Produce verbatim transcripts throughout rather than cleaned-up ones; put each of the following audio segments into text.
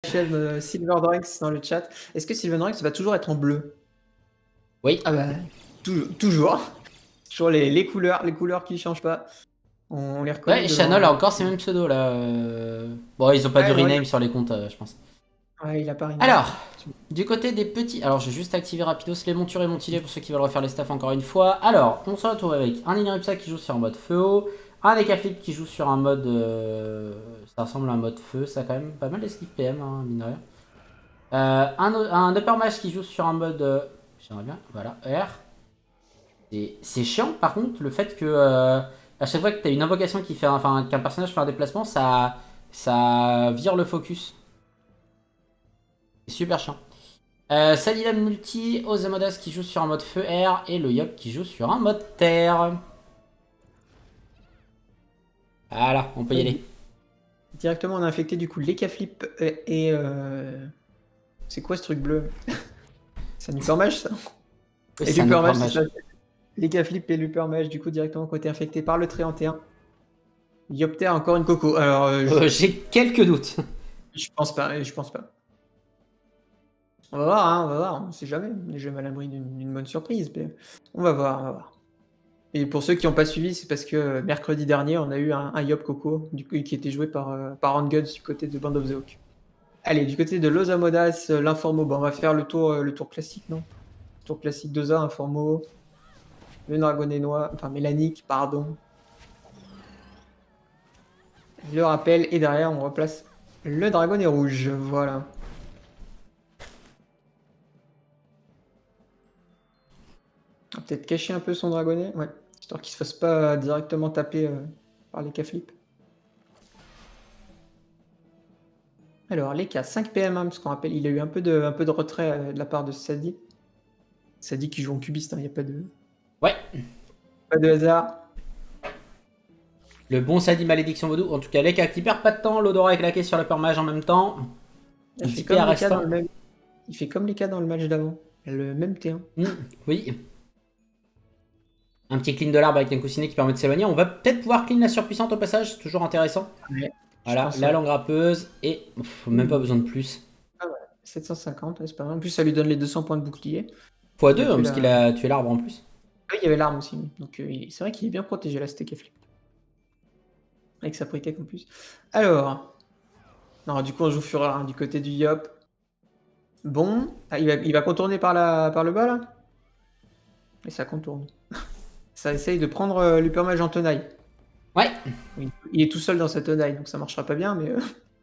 chaîne Silverdranks dans le chat. Est-ce que Silverdranks va toujours être en bleu? Oui. Ah bah, toujours. Toujours, toujours les, les couleurs, les couleurs qui changent pas. On les reconnaît. Ouais, Channel a encore ses mêmes pseudos là. Euh... Bon, ils ont pas ouais, du ouais, rename ouais. sur les comptes, euh, je pense. Ouais, il a pas rename. Alors, du côté des petits. Alors, je vais juste activer rapidos les montures et montilés pour ceux qui veulent refaire les staffs encore une fois. Alors, on se retrouve avec un Ineripsa qui joue sur un mode feu haut, un Ekaflip qui joue sur un mode. Euh... Ça ressemble à un mode feu, ça a quand même pas mal d'esquive P M, hein, mine de rien. Euh, un, un Upper Mage qui joue sur un mode. Euh... J'aimerais bien, voilà, R. C'est chiant par contre le fait que euh, à chaque fois que tu as une invocation qui fait, enfin qu'un personnage fait un déplacement, ça, ça vire le focus. C'est super chiant. Euh, Salila multi, Ozamodas qui joue sur un mode feu air et le Yop qui joue sur un mode terre. Voilà, on peut y aller. Directement on a infecté du coup l'Ekaflip et euh... c'est quoi ce truc bleu? C'est un Uppermage ça? Oui, et l'Uppermage c'est ça. L'Ekaflip et l'Uppermage du coup directement côté infecté par le Tréant T un. Yopter encore une coco. Alors euh, euh, j'ai quelques doutes. Je pense pas, je pense pas. On va voir, hein, on va voir, on sait jamais. On est jamais à l'abri d'une bonne surprise, mais on va voir, on va voir. Et pour ceux qui n'ont pas suivi, c'est parce que mercredi dernier, on a eu un, un Yop Coco du coup, qui était joué par, euh, par Handguns du côté de Band of the Hawk. Allez, du côté de Lozamodas, l'Informo, bon, on va faire le tour, euh, le tour classique, non? Le tour classique d'Oza, Informo, le Dragonnet Noir, enfin Mélanique, pardon. Le rappel, et derrière, on replace le Dragonnet Rouge, voilà. On va peut-être cacher un peu son dragonnet, ouais, histoire qu'il se fasse pas directement taper euh, par les Ekaflip. Alors, les K, cinq P M, hein, parce qu'on rappelle, il a eu un peu de, un peu de retrait euh, de la part de Sadi. Sadi qui joue en cubiste, il hein, n'y a pas de... Ouais. Pas de hasard. Le bon Sadi Malédiction Vaudou. En tout cas, les K qui perd pas de temps, l'odorat est claqué sur le permage en même temps. Il fait, comme les cas dans le même... il fait comme les cas dans le match d'avant. Le même T un. Mmh, oui. Un petit clean de l'arbre avec un coussinet qui permet de s'éloigner. On va peut-être pouvoir clean la surpuissante au passage, toujours intéressant. Ouais, voilà, la langue râpeuse et pff, même pas besoin de plus. Ah ouais, sept cent cinquante, c'est pas mal. En plus, ça lui donne les deux cents points de bouclier. fois deux, hein, parce la... qu'il a tué l'arbre en plus. Oui, il y avait l'arme aussi. Donc euh, c'est vrai qu'il est bien protégé là, cet Ekaflip. Avec sa pretech en plus. Alors, non, du coup, on joue Fureur hein, du côté du Yop. Bon, ah, il, va, il va contourner par, la, par le bas là. Et ça contourne. Ça essaye de prendre euh, l'Uppermage en tenaille. Ouais. Oui, il est tout seul dans sa tenaille, donc ça marchera pas bien, mais... Euh...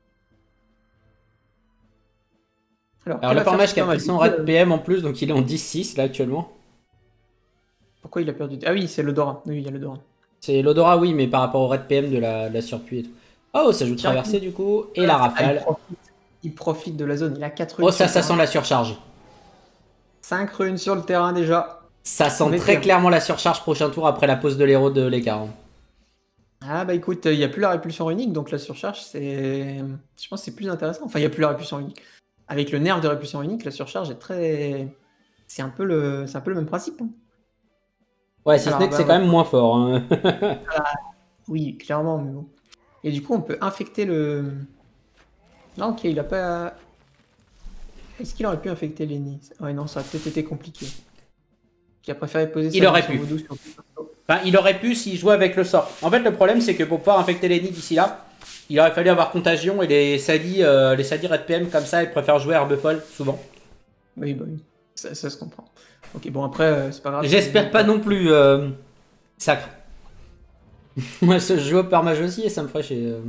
Alors, Alors l'Uppermage qui a pris son red P M en plus, donc il est en dix six là actuellement. Pourquoi il a perdu? Ah oui, c'est l'odorat. Oui, il y a l'odorat. C'est l'odorat, oui, mais par rapport au red P M de la, de la surpuis et tout. Oh, ça joue traversée du coup. Et la rafale. Ah, il, profite, il profite de la zone, il a quatre runes. Oh, ça, ça sent la surcharge. cinq runes sur le terrain déjà. Ça sent très clairement la surcharge prochain tour après la pause de l'héros de l'écart. Ah bah écoute, il n'y a plus la répulsion unique, donc la surcharge, c'est... Je pense que c'est plus intéressant. Enfin, il n'y a plus la répulsion unique. Avec le nerf de répulsion unique, la surcharge est très... C'est un, peu le... un peu le même principe. Hein. Ouais, si ce n'est que bah, c'est ouais. quand même moins fort. Hein. ah, oui, clairement, mais bon. Et du coup, on peut infecter le... Non, ok, il a pas... Est-ce qu'il aurait pu infecter Lenny? Ouais, non, ça a peut-être été compliqué. Qui a préféré poser il aurait pu. Sur... Enfin, il aurait pu s'il jouait avec le sort. En fait, le problème, c'est que pour pouvoir infecter Lenny d'ici là, il aurait fallu avoir contagion et les Sadi, euh, les Sadi Red P M comme ça, ils préfèrent jouer herbe folle, souvent. Oui, bah oui, ça, ça se comprend. Ok, bon, après, euh, c'est pas grave. J'espère pas non plus. Euh... Sacre. Moi, je joue au permage aussi et ça me ferait chez. Euh...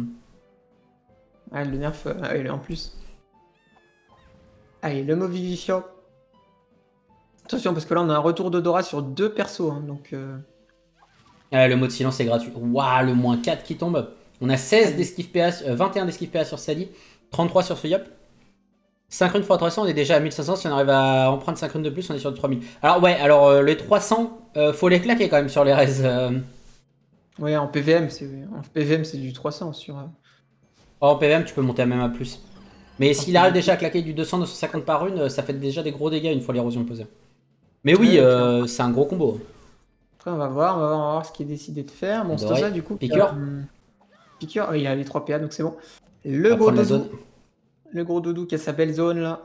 Ah, le nerf, euh, ah, il est en plus. Allez, le mot vivifiant. Attention, parce que là, on a un retour d'odorat sur deux persos, hein, donc... Euh... Ah, le mot de silence est gratuit. Waouh, le moins quatre qui tombe. On a seize d'esquive P A, euh, vingt et un d'esquive P A sur Sadi, trente-trois sur ce Yop. cinq runes fois trois cents, on est déjà à mille cinq cents. Si on arrive à en prendre cinq runes de plus, on est sur du trois mille. Alors, ouais, alors euh, les trois cents, euh, faut les claquer quand même sur les raises. Euh... Ouais, en P V M, c'est du trois cents sur... Euh... Oh, en P V M, tu peux monter à même à plus. Mais s'il arrive déjà à claquer du deux cents, deux cent cinquante par rune, ça fait déjà des gros dégâts une fois l'érosion posée. Mais oui, ouais, euh, c'est un gros combo. Après, on va voir, on va voir, on va voir ce qu'il est décidé de faire. Bon, c'est ça, du coup. Piqueur. Euh, Piqueur, oh, il a les trois P A, donc c'est bon. Le gros doudou. le gros doudou qui a sa belle zone là.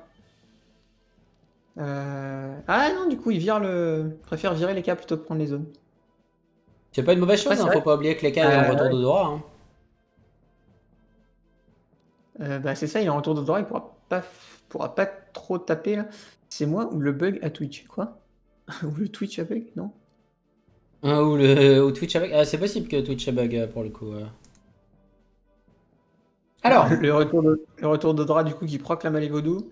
Euh... Ah non, du coup, il vire le... il préfère virer les cas plutôt que prendre les zones. C'est pas une mauvaise chose, Ouais, hein, faut pas oublier que les cas euh, est en retour ouais. de Dora. Hein. Euh, bah, c'est ça, il est en retour de droit, il pourra pas, pourra pas trop taper là. C'est moi ou le bug à Twitch, quoi? Ou le Twitch à bug, non? Ah, ou le ou Twitch avec. Ah, c'est possible que Twitch bug pour le coup. Ouais. Alors, le retour de, le retour de Dra du coup qui proclame les vaudous.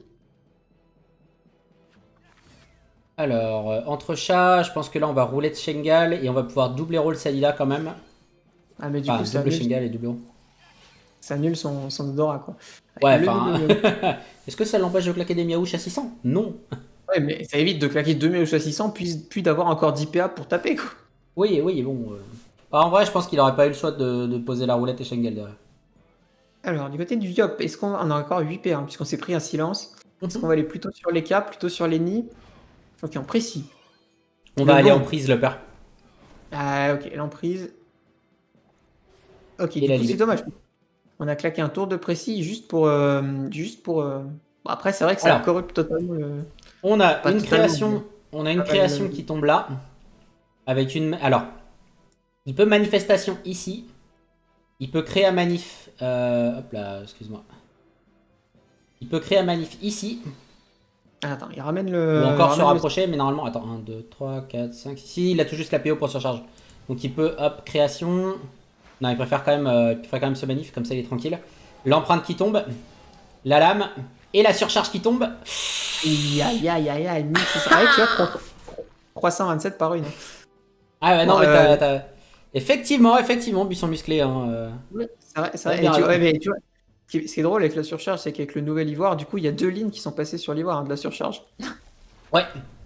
alors euh, entre chats, je pense que là on va rouler de Shengal et on va pouvoir doubler roll Salida quand même. Ah mais du Enfin, coup ça double annule, Shengal et double roll. ça annule son, son Dora quoi. Ouais, Le- enfin. le- le- Est-ce que ça l'empêche de claquer des miaouches à six cents? Non. Ouais mais ça évite de claquer deux mille six cents puis, puis d'avoir encore dix P A pour taper quoi. Oui, oui, bon. euh. Bah, en vrai, je pense qu'il aurait pas eu le choix de, de poser la roulette et Shengal derrière. Alors du côté du Yop, est-ce qu'on on a encore huit P A hein, puisqu'on s'est pris un silence? Est-ce qu'on va aller plutôt sur les cas, plutôt sur les nids? Ok, en précis. On Le va aller bon. en prise, le père. Ah ok, l'emprise. Ok, Et du la coup c'est libé. dommage. On a claqué un tour de précis juste pour... euh, juste pour euh, bon, après c'est vrai que ça Alors. corrupte totalement le... On a Pas une totalement, création, mais- on a une pas mal création le- qui tombe là, avec une. Alors, il peut manifestation ici. Il peut créer un manif. euh, hop là, excuse-moi. Il peut créer un manif ici. Ah, attends, il ramène le... Ou encore il se ramène le- rapprocher, mais normalement, attends, un, deux, trois, quatre, cinq, six. Si, il a tout juste la P O pour surcharge. Donc il peut, hop, création. Non, il préfère quand même, euh, il préfère quand même ce manif, comme ça il est tranquille. L'empreinte qui tombe, la lame, et la surcharge qui tombe. Aïe aïe aïe aïe aïe, mille six cents. Ah ouais, tu vois, trois cent vingt-sept par une. Ah ouais, non, Bon, mais euh, t'as. t'as- Effectivement, effectivement, buisson musclé. Hein, euh. C'est vrai, c'est vrai. Ouais, Et bien tu, raison. ouais, mais tu vois, ce qui est- ce qui est drôle avec la surcharge, c'est qu'avec le nouvel ivoire, du coup, il y a deux lignes qui sont passées sur l'ivoire, hein, de la surcharge. Ouais.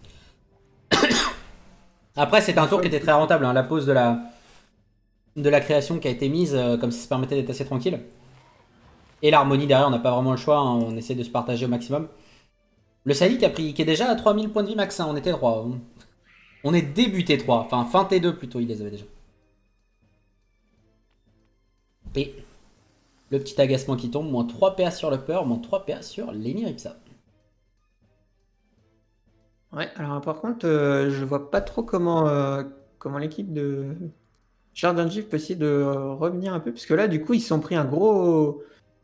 Après, c'était un tour qui était très rentable. Hein, la pause de la, de la création qui a été mise, euh, comme si ça permettait d'être assez tranquille. Et l'harmonie derrière, on n'a pas vraiment le choix. Hein, on essaie de se partager au maximum. Le Sali qui, a pris, qui est déjà à trois mille points de vie max. Hein, on était trois. On, on est début T trois. Enfin, fin T deux plutôt, il les avait déjà. Et le petit agacement qui tombe. Moins trois P A sur le peur, moins trois P A sur Lenny Ripsa. Ouais, alors par contre, euh, je vois pas trop comment, euh, comment l'équipe de Jardin Gif peut essayer de euh, revenir un peu, parce que là, du coup, ils se sont pris un gros,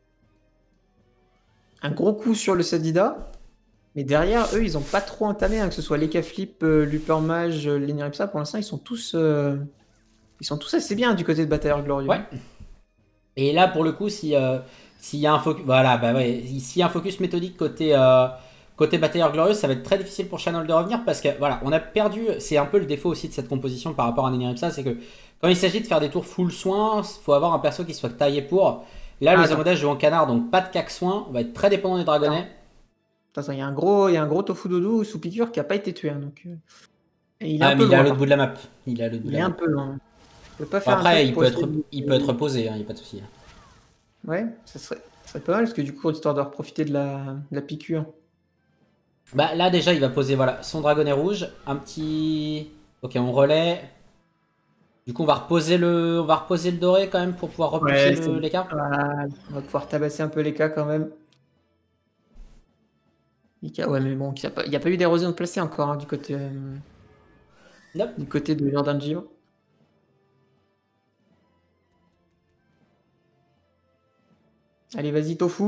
un gros coup sur le Sadida, mais derrière, eux, ils ont pas trop entamé, hein, que ce soit les Flip, euh, Luper Mage, euh, Lenny Ripsa, pour l'instant, ils sont tous, euh, ils sont tous assez bien du côté de Batailleur Glorieux. Ouais. Et là, pour le coup, si euh, s'il y a un focus, voilà, bah ouais, s'il y a un focus méthodique côté euh, côté Batailleur Glorieux, ça va être très difficile pour Channel de revenir parce que voilà, on a perdu. C'est un peu le défaut aussi de cette composition par rapport à Neniripsa, c'est que quand il s'agit de faire des tours full soin, faut avoir un perso qui soit taillé pour. Là, Ah, le attends. Zamodage joue en canard, donc pas de cac soin. On va être très dépendant des dragonnets. Attends, il y a un gros, il y a un gros tofu doudou sous piqûre qui a pas été tué, hein, donc. euh, et il est Ah, un mais peu il est à loin. l'autre par bout de la map. Il est à l'autre bout Il de est la un map. peu loin. Je peux pas Bon, faire un après, truc il pour peut, essayer être, de- il peut être reposé, il n'y a pas de souci. Ouais, ça serait, ça serait pas mal, parce que du coup, histoire de profiter de la, de la piqûre. Bah là déjà il va poser voilà son dragonnet rouge, un petit. Ok on relaie. Du coup on va reposer le. On va reposer le doré quand même pour pouvoir repousser Ouais, le- c'est- l'écart. Voilà, on va pouvoir tabasser un peu les cas quand même. Ika- Ouais, mais bon, il n'y a, pas- il y a pas eu d'érosion de placé encore hein, du côté, euh, Nope. du côté de Jordan Gio. Allez, vas-y, Tofu.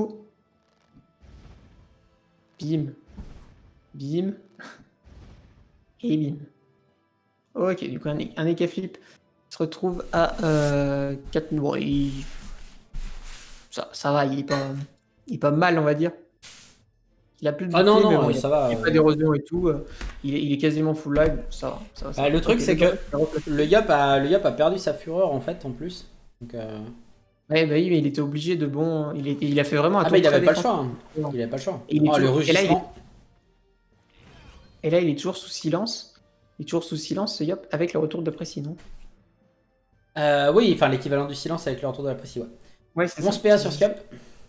Bim. Bim. Et bim. Ok, du coup, un, un Eka Flip se retrouve à euh, quatre. Bon, il... ça, ça va, il est, pas, il est pas mal, on va dire. Il a plus de Ah non, bouclier, non, mais bon, euh, il ça n'y a, va, il y a euh. pas d'érosion et tout. euh, Il est, il est quasiment full live, ça va. Ça va, ça Bah, va. le truc Ok, c'est d'accord, que je vais replacer. le Yop a, le Yop a perdu sa fureur en fait en plus. Donc, euh... Ouais, bah oui, mais il était obligé de bon. Il, est- il a fait vraiment un Ah tour bah il très avait pas le défensif. choix. Hein. Il avait pas le choix. Et il est Oh le toujours- et là, il est- rugissement. Et là, il est toujours sous silence. Il est toujours sous silence, ce Yop, avec le retour de précis, non? Euh, oui, enfin l'équivalent du silence avec le retour de la précie, ouais. Ouais, c'est onze ça. P A sur ce Yop.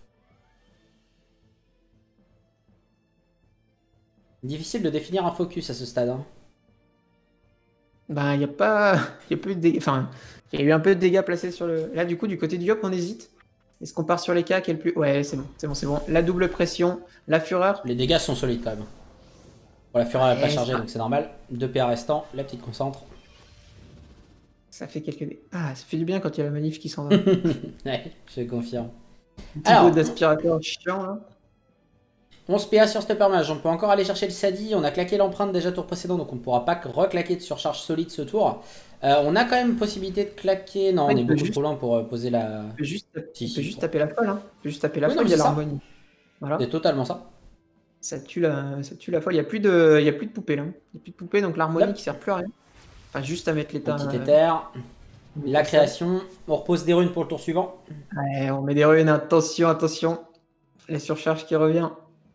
Difficile de définir un focus à ce stade. Hein. Bah, il n'y a pas. Il y a plus de dégâts. Enfin, il y a eu un peu de dégâts placés sur le. Là, du coup, du côté du Yop, on hésite. Est-ce qu'on part sur les cas? Quel plus... Ouais, c'est bon, c'est bon, c'est bon. La double pression, la fureur. Les dégâts sont solides quand même. Bon, la fureur n'a Ouais, pas chargé, ça... donc c'est normal. deux P A restants, la petite concentre. Ça fait quelques... Ah, ça fait du bien quand il y a la manif qui s'en va. Ouais, je confirme. Un petit Alors, peu d'aspirateur chiant, là. onze P A sur Stepper Mage, on peut encore aller chercher le Sadi, on a claqué l'empreinte déjà tour précédent, donc on ne pourra pas reclaquer de surcharge solide ce tour. Euh, on a quand même possibilité de claquer, non Ouais, on il est peut beaucoup juste- trop loin pour euh, poser la... Il peut juste, Si, il si, peut juste bon. taper la folle, hein. Il peut juste taper la Oui, non, folle, il y a mais c'est ça. l'harmonie. Voilà. C'est totalement ça. Ça tue la, ça tue la folle. Il n'y a plus de, il y a plus de poupées là. Il n'y a plus de poupées, donc l'harmonie Hop. qui sert plus à rien. Enfin, juste à mettre Un l'état. petit euh, éther, mettre la ça. création, on repose des runes pour le tour suivant. Ouais, on met des runes. Attention, attention. La surcharge qui revient.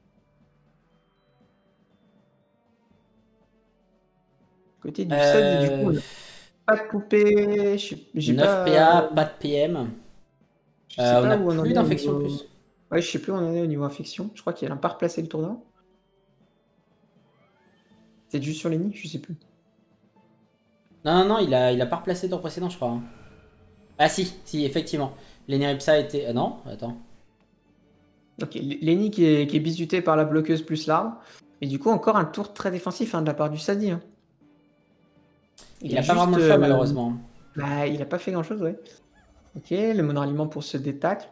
Côté du S A D, du coup, on Euh, a pas de poupée. je sais- J'ai neuf pas. P A, pas de P M. Je sais Euh, on pas a où on en plus est au d'infection niveau- plus. Ouais, je sais plus où on en est au niveau infection. Je crois qu'il a pas replacé le tournant. C'est juste sur les nids, je sais plus. Non, non, non, il a, il a pas replacé le tour précédent, je crois. hein. Ah si, si, effectivement. L'Eneripsa était... Euh, non, attends. Ok, Lenny qui est, qui est bizuté par la bloqueuse plus l'arbre. Et du coup, encore un tour très défensif hein, de la part du Sadi. hein. Il, a, pas vraiment le choix, malheureusement. Bah, il a pas fait grand chose, ouais. Ok, le mono-aliment pour ce détacle.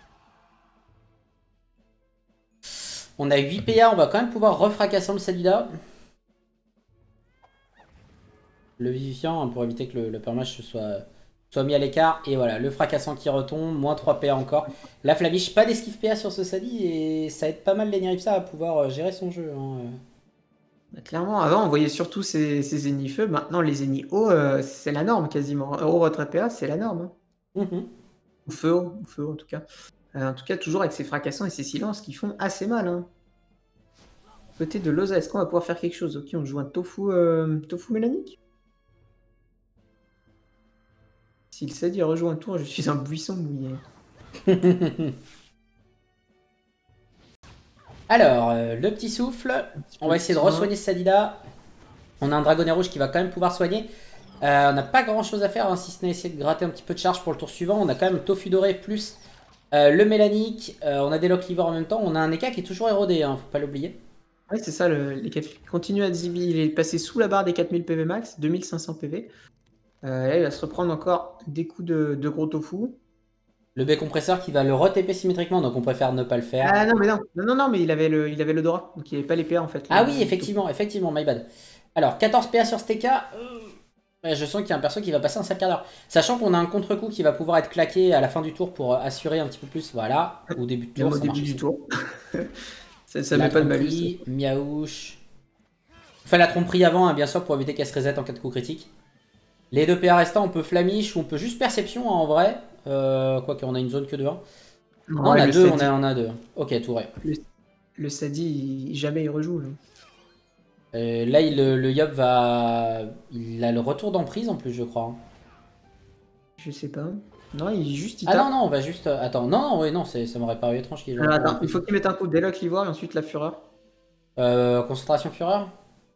On a huit P A, on va quand même pouvoir refracasser le Sadida. Le vivifiant hein, pour éviter que le, le permage soit, soit mis à l'écart. Et voilà, le fracassant qui retombe, moins trois P A encore. La flamiche, pas d'esquive P A sur ce Sadi et ça aide pas mal l'Eneripsa à pouvoir euh, gérer son jeu. Hein. Bah, clairement, avant, on voyait surtout ces, ces ennemis feu. Maintenant, les ennemis eau, euh, c'est la norme quasiment. Eau retrait P A, c'est la norme. hein. Mhm. Ou feu, haut, ou feu haut, en tout cas. Euh, en tout cas, toujours avec ces fracassants et ces silences qui font assez mal. Hein. Côté de Loza, est-ce qu'on va pouvoir faire quelque chose? Ok, on joue un tofu, euh, tofu mélanique. S'il s'est dit rejoint un tour, je suis un buisson mouillé. Alors, euh, le petit souffle. On va essayer de re-soigner ce Sadida. On a un dragonnet rouge qui va quand même pouvoir soigner. Euh, on n'a pas grand chose à faire, hein, si ce n'est essayer de gratter un petit peu de charge pour le tour suivant. On a quand même Tofu doré plus euh, le mélanique. Euh, on a des Locklivore en même temps. On a un Eka qui est toujours érodé, hein, faut pas l'oublier. Ouais, c'est ça, le, les quatre- il continue à zibi. Il est passé sous la barre des quatre mille P V max, deux mille cinq cents P V. Euh, là, il va se reprendre encore des coups de, de gros tofu. Le B compresseur qui va le re-T P symétriquement, donc on préfère ne pas le faire. Ah non, mais non, non, non, non, mais il avait le, il avait le Dora, donc il n'avait pas les P A en fait. Ah le- oui, le effectivement, effectivement, my bad. Alors, quatorze P A sur Steka. Euh, ouais, je sens qu'il y a un perso qui va passer un sale quart d'heure. Sachant qu'on a un contre-coup qui va pouvoir être claqué à la fin du tour pour assurer un petit peu plus. Voilà, au début de Même tour, au ça début marche du aussi. tour. ça ça La met pas de malus. tromperie, miaouche. On fait la tromperie avant, hein, bien sûr, pour éviter qu'elle se reset en cas de coup critique. Les deux P A restants, on peut flamiche ou on peut juste perception hein, en vrai. Euh, Quoique, on a une zone que de un. Non, on Ouais, a le deux, Sadi- on a, on a deux. Ok, touré. Le, le Sadi, il- jamais il rejoue. là. Euh, là, il, le, le Yop va. Il a le retour d'emprise en plus, je crois. hein. Je sais pas. Non, il juste il Ah tape. non, non, on va juste. euh, Attends, non, non, ouais, non, c'est- ça m'aurait paru étrange qu'il joue. Alors, un peu attends, il faut d'emprise. qu'il mette un coup de déloc l'ivoire et ensuite la fureur. Euh, concentration fureur.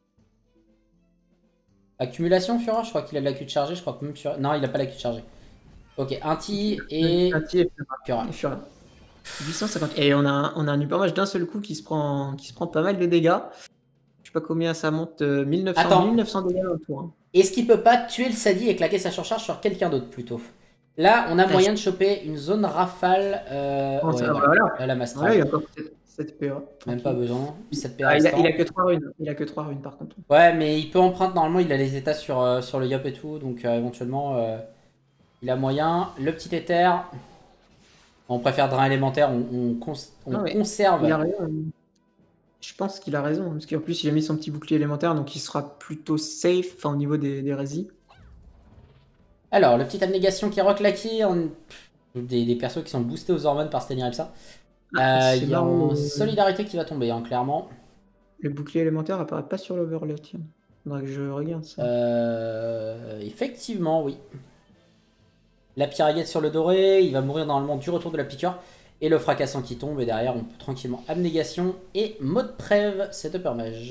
Accumulation fureur, je crois qu'il a de la queue chargée, je crois que même fureur. Non, il a pas la queue chargée. Ok, un T et. Un tir et Fureur. et fureur. huit cent cinquante. Et on a, un- on a un hypermage d'un seul coup qui se prend, qui se prend pas mal de dégâts. Je sais pas combien ça monte. euh, mille neuf cents, Attends. mille neuf cents dégâts dans le tour. hein. Est-ce qu'il peut pas tuer le Sadi et claquer sa surcharge sur quelqu'un d'autre plutôt? Là, on a Ah, moyen de choper une zone rafale. Euh... Non, ouais, ça, voilà. voilà. Là, la Master. Voilà, il a encore sept P A. Même pas besoin. sept P A Ah, il, a, restants. il a que trois runes. Il a que trois runes par contre. Ouais, mais il peut emprunter. Normalement, il a les états sur, euh, sur le Yop et tout. Donc, euh, éventuellement, euh, il a moyen. Le petit éther. On préfère drain élémentaire. On, on, cons on Non, mais conserve. Il a raison. hein. Je pense qu'il a raison. hein, Parce qu'en plus, il a mis son petit bouclier élémentaire. Donc il sera plutôt safe enfin, au niveau des, des résis. Alors, le petit abnégation qui est reclaqué. On... Des, des persos qui sont boostés aux hormones par Steniripsa. Ah, Euh, c'est Il y a marrant, une le- solidarité qui va tomber, hein, clairement. Le bouclier élémentaire apparaît pas sur l'overlay. Tiens. Faudrait que je regarde ça. Euh, effectivement, oui. La piraguette sur le doré, il va mourir normalement du retour de la piqûre. Et le fracassant qui tombe, et derrière on peut tranquillement abnégation et mode trêve, c'est upper mage.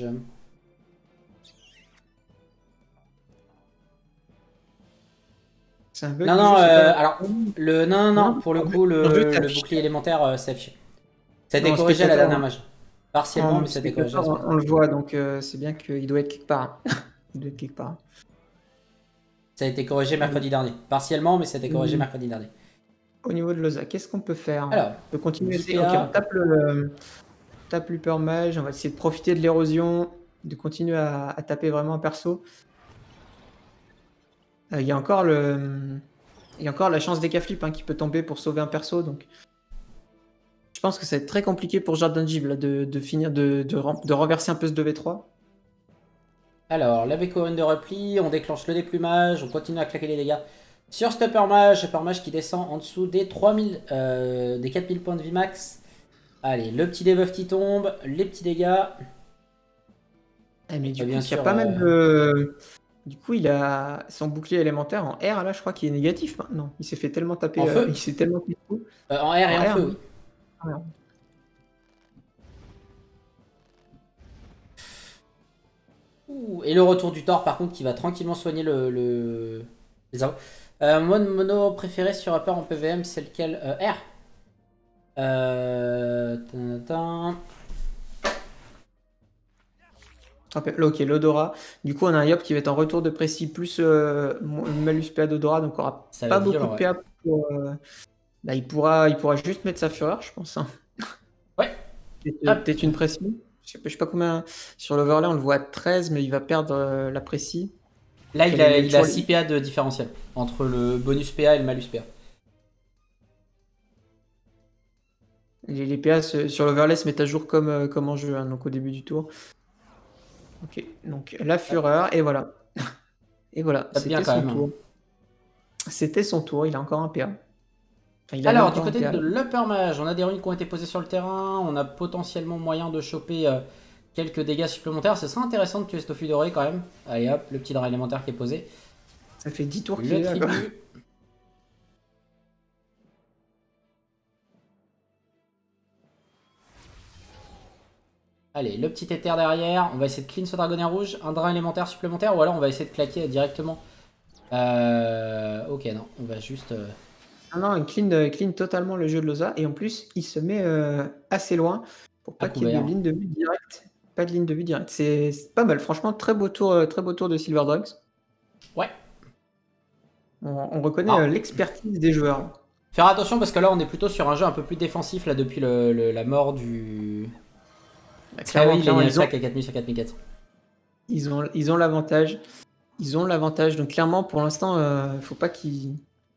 C'est un bug Non, du non, jeu, c'est euh, pas... alors, le, non, non, non, Non, pour le en coup, jeu, en jeu, le, t'as le affiché. bouclier élémentaire euh, s'est affiché. Ça a été En corrigé à la spectateur, dernière on- mage. Partiellement, en mais ça a été corrigé à spectateur, la on, semaine. on le voit, donc euh, c'est bien qu'il doit être quelque part. Il doit être quelque part. Ça a été corrigé Allez. mercredi dernier. Partiellement, mais ça a été corrigé Hum, mercredi dernier. Au niveau de l'O S A, qu'est-ce qu'on peut faire? Alors, On peut continuer à dix essayer. Ok, on P A. tape le, on tape l'Hyper Mage, on va essayer de profiter de l'érosion, de continuer à, à taper vraiment un perso. Euh, Il y a encore le, il y a encore la chance des flip hein, qui peut tomber pour sauver un perso, donc je pense que ça va être très compliqué pour Jordan Giv là, de, de finir de, de, ren- de renverser un peu ce deux v trois. Alors, la Bécorine de repli, on déclenche le déplumage, on continue à claquer les dégâts. Sur ce Upper Mage, Upper Mage qui descend en dessous des trois mille, euh, des quatre mille points de vie max. Allez, le petit debuff qui tombe, les petits dégâts. Eh, mais du Euh, coup, bien il y a sûr, pas mal euh, de. Du coup, il a son bouclier élémentaire en R, là, je crois qu'il est négatif maintenant. Il s'est fait tellement taper. En euh, feu il s'est tellement pris de coups. euh, en R et En en R, feu, hein. oui. Ah, merde. Ouh, et le retour du Thor, par contre, qui va tranquillement soigner le, le... les armes. Euh, mon mono préféré sur Upper en P V M, c'est lequel euh, R. Euh... tin, tin. Rappel- Ok, l'odorat. Du coup, on a un Yop qui va être en retour de précis plus euh, mo- malus P A d'odorat, donc on aura Ça va pas être beaucoup violent, de ouais. P A pour. euh, Bah, il pourra, il pourra juste mettre sa fureur, je pense, hein. Ouais. Peut-être Hop. peut-être une précis. Je sais pas, je sais pas combien. Sur l'overlay, on le voit à treize, mais il va perdre euh, la précis. Là, Il il y a a, les- il a toujours six les- P A de différentiel entre le bonus P A et le malus P A. Les, les P A se- sur l'overlay se mettent à jour comme, euh, comme en jeu, hein, donc au début du tour. Ok, donc la fureur, et voilà. Et voilà, Tape bien c'était quand son même. tour. C'était son tour, il a encore un P A. Enfin, il avait Alors, du encore un côté P A. de l'Upper Mage, on a des runes qui ont été posées sur le terrain. On a potentiellement moyen de choper euh, quelques dégâts supplémentaires. Ce serait intéressant de tuer ce tofu doré quand même. Allez hop, le petit drap élémentaire qui est posé. Ça fait dix tours qu'il Le est là, quoi. tribut. Allez, le petit éther derrière. On va essayer de clean ce dragonnet rouge. Un drain élémentaire supplémentaire. Ou alors on va essayer de claquer directement. Euh, ok, non. On va juste... euh, Ah non, il clean, euh, il clean totalement le jeu de Loza, et en plus, il se met euh, assez loin pour À pas qu'il y ait de couvert. ligne de vue directe. Pas de ligne de vue directe. C'est c'est pas mal, franchement, très beau tour, euh, très beau tour de Silver Drugs. Ouais. On, on reconnaît Ah. euh, l'expertise des joueurs. Faire attention parce que là on est plutôt sur un jeu un peu plus défensif là depuis le, le- la mort du... Bah, Ah clairement, oui, clairement, les ils ont attaques à quatre mille sur quatre mille quatre cents. ils ont ils ont l'avantage. Ils ont l'avantage. Donc clairement, pour l'instant, euh, faut pas qu'ils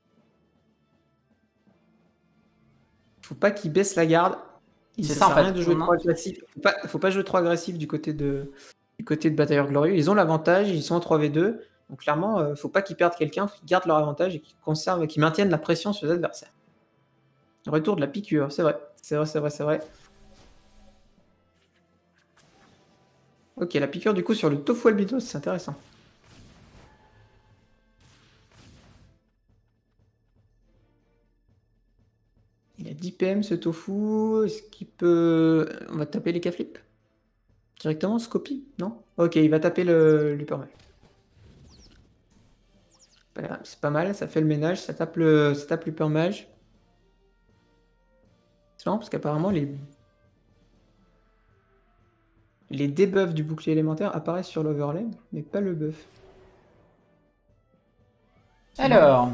faut pas qu'ils baissent la garde. Il C'est ça ça, en sert à rien fait, de jouer on a- trop agressif. Faut pas, faut pas jouer trop agressif du côté de du côté de Batailleur Glorieux. Ils ont l'avantage, ils sont en trois v deux. Donc clairement, euh, faut pas qu'ils perdent quelqu'un, faut qu'ils gardent leur avantage et qu'ils conservent, qu'ils maintiennent la pression sur les adversaires. Retour de la piqûre, c'est vrai. C'est vrai, c'est vrai, c'est vrai. Ok, la piqûre du coup sur le tofu albinos, c'est intéressant. Il a dix P M ce tofu. Est-ce qu'il peut. On va taper les K-flip directement, Scopy? Non? Ok, il va taper le l'Hypermage. Voilà, c'est pas mal, ça fait le ménage, ça tape le ça tape l'Hypermage. C'est marrant parce qu'apparemment les les debuffs du bouclier élémentaire apparaissent sur l'overlay, mais pas le buff. Alors,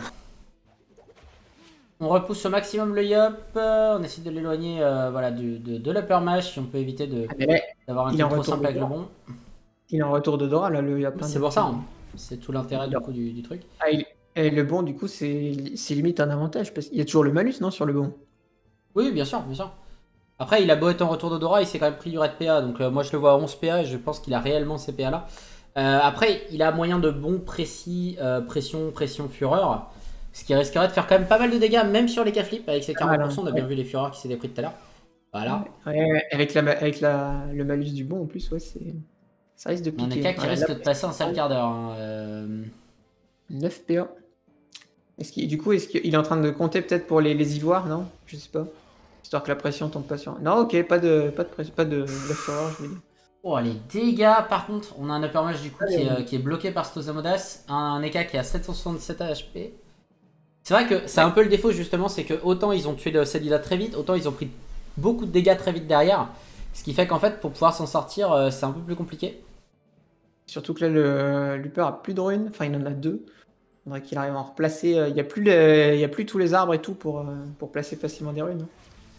on repousse au maximum le Yop, euh, on essaie de l'éloigner euh, voilà, du- de, de l'Upper Mage si on peut éviter de- Ah, mais là, d'avoir un il est kill en trop retour simple avec le dedans. bon. il est en retour de Dora, là, le, il y a plein C'est de- pour ça, hein. C'est tout l'intérêt du Non. coup du, du truc. Ah, il- et le bon, du coup, c'est c'est limite un avantage, parce qu'il y a toujours le malus, non, sur le bon? Oui, bien sûr, bien sûr. Après, il a beau être en retour d'Odora, il s'est quand même pris du raid P A, donc euh, moi je le vois à onze P A et je pense qu'il a réellement ces P A là. Euh, après, il a moyen de bon précis, euh, pression, pression, fureur, ce qui risquerait de faire quand même pas mal de dégâts, même sur les K-flip, avec ses Pas mal, quarante pour cent, on a hein. bien Ouais. vu les fureurs qui s'étaient pris tout à l'heure. Voilà. Ouais, ouais, avec, la, ma- avec la, le malus du bon, en plus, ouais, c'est ça risque de On piquer. est qu'à qui Ouais, risque là, de passer un sale quart d'heure. Hein. Euh... neuf P A. Est-ce qu'il, du coup, est-ce qu'il est en train de compter peut-être pour les, les ivoires, non? Je sais pas. Histoire que la pression tombe pas sur... Non, ok, pas de, pas de, pression, pas de left forward, je veux dire. Oh, les dégâts, par contre, on a un upper mage du coup qui est, euh, qui est bloqué par Stosamodas, un E K qui a sept cent soixante-dix-sept H P. C'est vrai que c'est un peu le défaut justement, c'est que autant ils ont tué le Cédilla très vite, autant ils ont pris beaucoup de dégâts très vite derrière. Ce qui fait qu'en fait, pour pouvoir s'en sortir, euh, c'est un peu plus compliqué. Surtout que là, le Luper a plus de runes, enfin il en a deux. Il faudrait qu'il arrive à en replacer. Il n'y a, plus les... il y a plus tous les arbres et tout pour, euh, pour placer facilement des runes.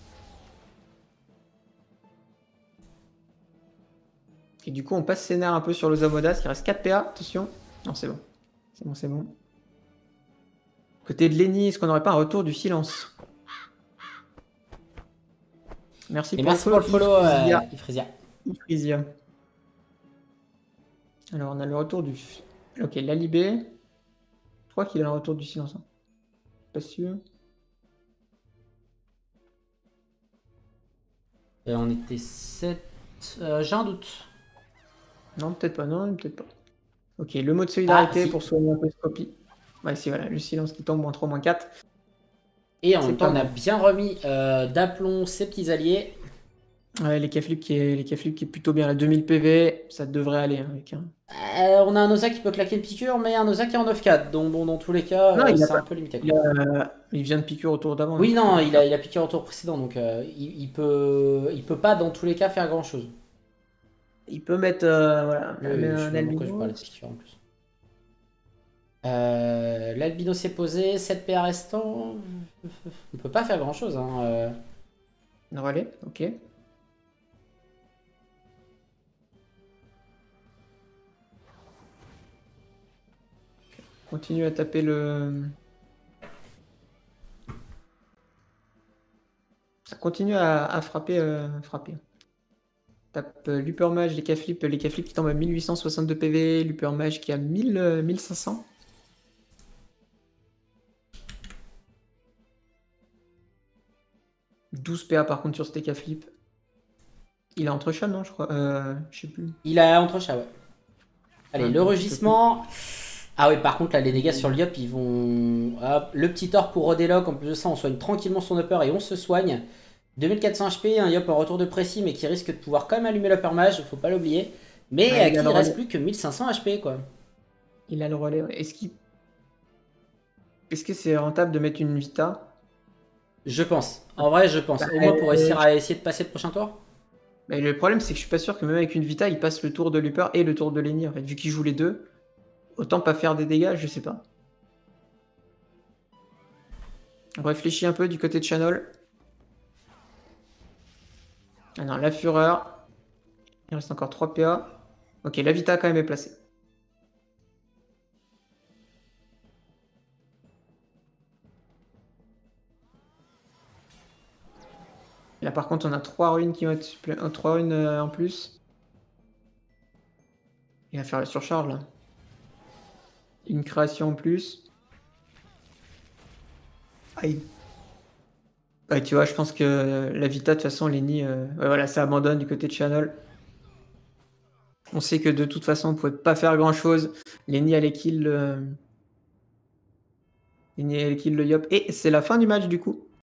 Et du coup, on passe ses nerfs un peu sur le Zamodas, il reste quatre P A, attention. Non, c'est bon. C'est bon, c'est bon. Côté de Lenny, est-ce qu'on n'aurait pas un retour du silence? Merci Et pour merci le pour le follow, Ifrisia. euh, Ifrisia. Ifrisia. Alors, on a le retour du... Ok, l'Alibé. Je crois qu'il a le retour du silence. Hein. Pas sûr. Et on était sept... Euh, J'ai un doute. Non, peut-être pas. Non, peut-être pas. Ok, le mot de solidarité Ah, si. pour soigner un peu Scopie. Ouais, c'est voilà, le silence qui tombe, moins trois, moins quatre. Et en même temps, on a bien remis euh, d'aplomb ses petits alliés. Ouais, les Keflip qui, est... qui est plutôt bien. La deux mille P V, ça devrait aller. Hein, avec un... Euh, on a un Oza qui peut claquer une piqûre, mais un Oza qui est en neuf quatre. Donc bon, dans tous les cas, non, euh, c'est pas... un peu limité. Il, a... il vient de piqûre au tour d'avant. Oui, hein, non, il a, il a piqué au tour précédent, donc euh, il, il, peut, il peut pas dans tous les cas faire grand chose. Il peut mettre euh, voilà, Oui, un, je sais un pas pourquoi je parle de piqûre en plus. Euh, L'albino s'est posé, sept P A restants. On peut pas faire grand chose. Hein. Euh... Un relais, ok. Continue à taper le... Ça continue à, à frapper. Euh, frapper. Tape euh, Luper Mage, les Keflip, les Keflip qui tombent à mille huit cent soixante-deux P V, Luper Mage qui a mille, euh, mille cinq cents. douze P A par contre sur ce Keflip. Il a entre chat, non, je crois. Euh, je sais plus. Il a entre chat, ouais. Allez, Ouais, le rugissement. Ah oui, par contre, là, les dégâts sur l'Iop, ils vont... Hop, le petit or pour Rodelock. En plus de ça, on soigne tranquillement son upper et on se soigne. deux mille quatre cents H P, un Yop en retour de précis, mais qui risque de pouvoir quand même allumer l'upper mage, faut pas l'oublier. Mais ouais, à il qui a il le reste relais. plus que mille cinq cents H P, quoi. Il a le relais. Ouais. Est-ce qu'il... Est-ce que c'est rentable de mettre une Vita? Je pense. En vrai, je pense. Bah, Au moins pour euh, essayer, à essayer de passer le prochain tour. Mais le problème, c'est que je suis pas sûr que même avec une Vita, il passe le tour de Luper et le tour de Lenny. En fait, vu qu'il joue les deux, autant pas faire des dégâts, je sais pas. On réfléchit un peu du côté de Channel. Ah non, la Fureur. Il reste encore trois P A. Ok, la Vita quand même est placée. Là par contre, on a trois runes qui vont être supplé... trois runes euh, en plus. Il va faire la surcharge là. Une création en plus. Aïe. Ouais, tu vois, je pense que la Vita, de toute façon, Lenny, euh... ouais, voilà, ça abandonne du côté de Channel. On sait que de toute façon, on ne pouvait pas faire grand chose. Lenny allait kill le... Lenny allait kill le Yop. Et c'est la fin du match du coup.